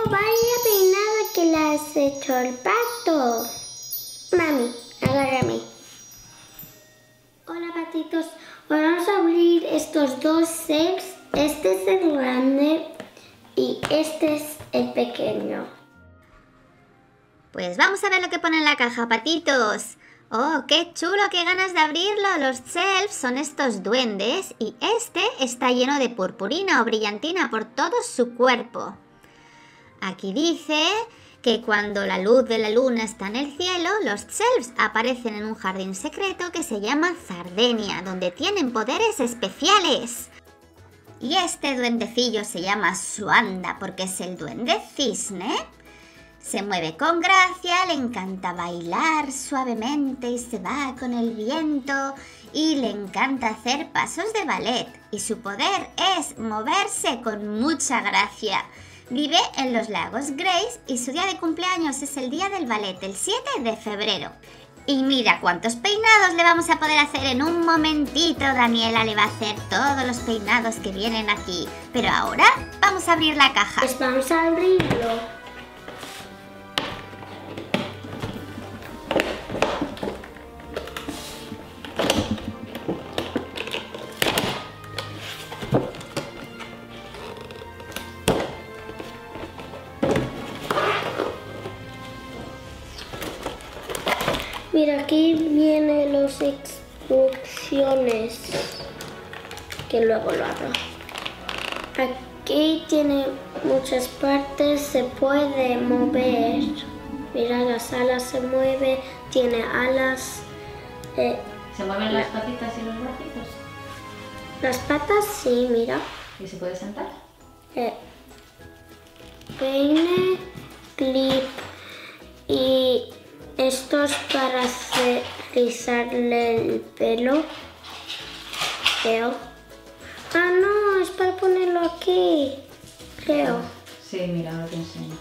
vaya peinado que le has hecho al pato. Mami, agárrame. Hola patitos, hoy vamos a abrir estos dos sets. Este es el grande y este es el pequeño. Pues vamos a ver lo que pone en la caja, patitos. ¡Oh, qué chulo! ¡Qué ganas de abrirlo! Los Self son estos duendes y este está lleno de purpurina o brillantina por todo su cuerpo. Aquí dice que cuando la luz de la luna está en el cielo, los Selves aparecen en un jardín secreto que se llama Zardenia, donde tienen poderes especiales. Y este duendecillo se llama Suanda porque es el duende cisne. Se mueve con gracia, le encanta bailar suavemente y se va con el viento y le encanta hacer pasos de ballet y su poder es moverse con mucha gracia. Vive en los lagos Grace y su día de cumpleaños es el día del ballet, el 7 de febrero. Y mira cuántos peinados le vamos a poder hacer en un momentito. Daniela le va a hacer todos los peinados que vienen aquí. Pero ahora vamos a abrir la caja. Pues vamos a abrirlo. Mira, aquí vienen las instrucciones, que luego lo abro. Aquí tiene muchas partes, se puede mover. Mira, las alas se mueven, tiene alas. ¿Se mueven las patitas y los bracitos? Las patas sí, mira. ¿Y se puede sentar? Peine, clip y esto es para rizarle el pelo, creo. Ah, no, es para ponerlo aquí, creo. Sí, mira, ahora te enseño.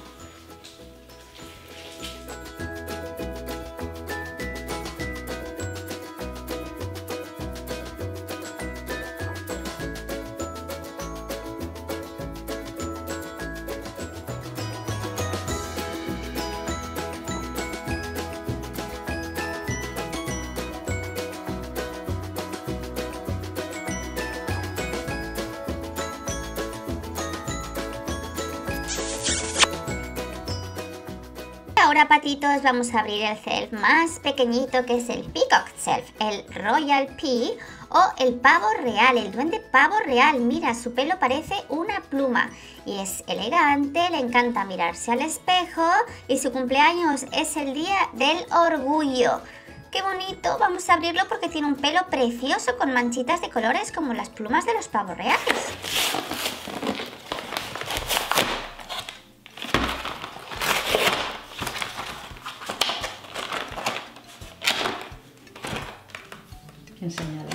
Ahora, patitos, vamos a abrir el Self más pequeñito, que es el Peacock Self, el Royal Pea o el pavo real, el duende pavo real. Mira, su pelo parece una pluma y es elegante, le encanta mirarse al espejo y su cumpleaños es el día del orgullo. ¡Qué bonito! Vamos a abrirlo porque tiene un pelo precioso con manchitas de colores como las plumas de los pavos reales. Enséñalo.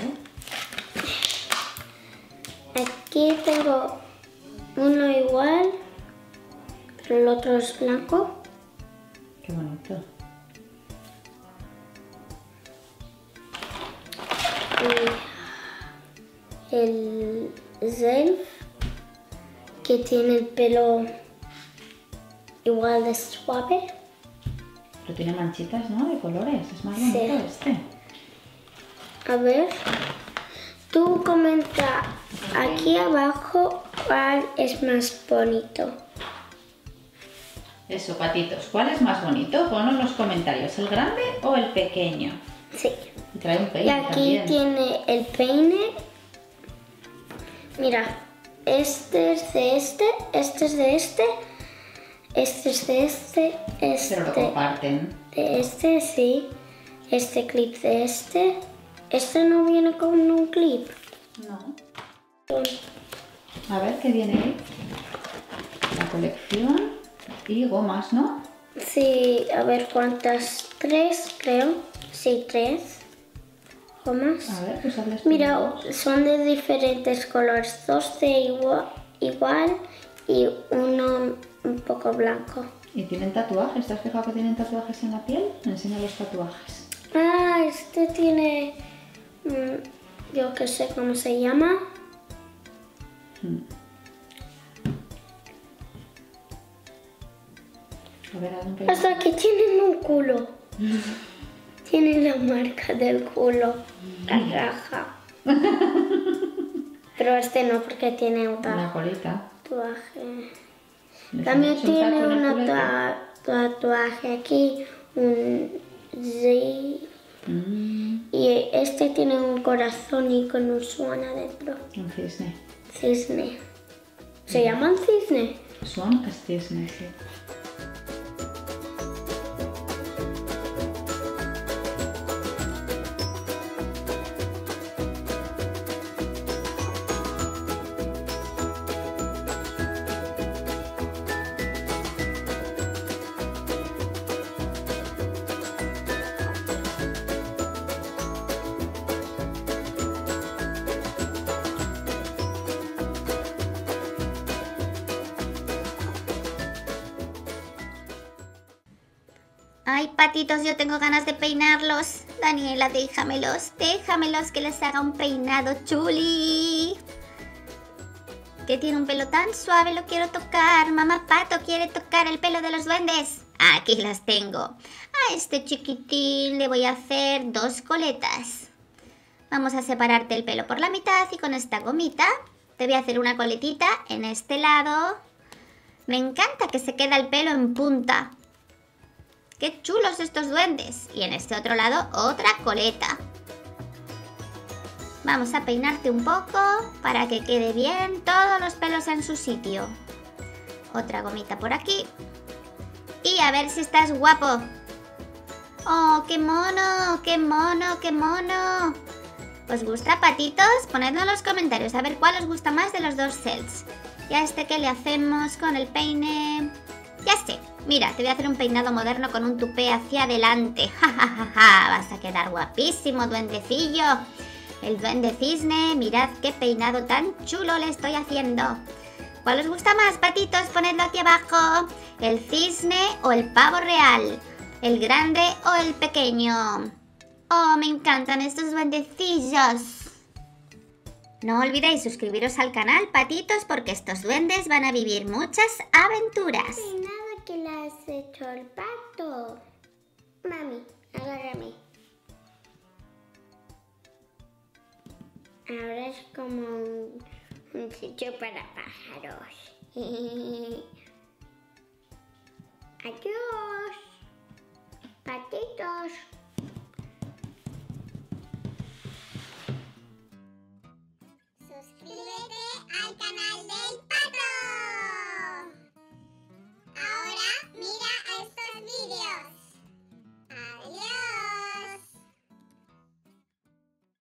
Aquí tengo uno igual, pero el otro es blanco. Qué bonito. Y el Self, que tiene el pelo igual de suave. Pero tiene manchitas, ¿no? De colores. Es más bonito este. A ver, tú comenta aquí abajo cuál es más bonito. Eso, patitos. ¿Cuál es más bonito? Ponlo en los comentarios. ¿El grande o el pequeño? Sí. Y trae un Y peine aquí también. tiene el peine. Mira, este es de este es de este es de este, Pero lo comparten. de este, sí. Este clip de este. Este no viene con un clip. No. A ver qué viene ahí. La colección y gomas, ¿no? Sí, a ver cuántas. 3, creo. Sí, 3 gomas. A ver, pues hazles Mira, peinados. son de diferentes colores. 2 de igual y uno un poco blanco. ¿Y tienen tatuajes? ¿Te has fijado que tienen tatuajes en la piel? Me enseña los tatuajes. Ah, este tiene... yo que sé cómo se llama. A ver, haz un peinado. Hasta que tienen un culo. Tienen la marca del culo, la raja. Pero este no, porque tiene un Una colita. tatuaje. ¿Les También han hecho un tiene tatu en el un culete? tatuaje aquí, un Z. Mm, Y este tiene un corazón y con un swan adentro. un cisne. Cisne. ¿Se llaman cisne? Swan es cisne, sí. Ay, patitos, yo tengo ganas de peinarlos. Daniela, déjamelos que les haga un peinado chuli. Que tiene un pelo tan suave, lo quiero tocar. Mamá Pato quiere tocar el pelo de los duendes. Aquí las tengo. A este chiquitín le voy a hacer 2 coletas. Vamos a separarte el pelo por la mitad y con esta gomita te voy a hacer una coletita en este lado. Me encanta que se queda el pelo en punta. ¡Qué chulos estos duendes! Y en este otro lado otra coleta. Vamos a peinarte un poco para que quede bien todos los pelos en su sitio. Otra gomita por aquí. Y a ver si estás guapo. ¡Oh, qué mono! ¡Qué mono! ¡Qué mono! ¿Os gusta, patitos? Ponedlo en los comentarios a ver cuál os gusta más de los 2 sets. ¿Y a este qué le hacemos con el peine? Ya sé, mira, te voy a hacer un peinado moderno con un tupé hacia adelante. ¡Ja, ja, ja, ja! Vas a quedar guapísimo, duendecillo. El duende cisne, mirad qué peinado tan chulo le estoy haciendo. ¿Cuál os gusta más, patitos? Ponedlo aquí abajo. ¿El cisne o el pavo real? ¿El grande o el pequeño? ¡Oh, me encantan estos duendecillos! No olvidéis suscribiros al canal, patitos, porque estos duendes van a vivir muchas aventuras. Nada que le has hecho al pato. Mami, agárrame. Ahora es como un sitio para pájaros. Adiós, patitos.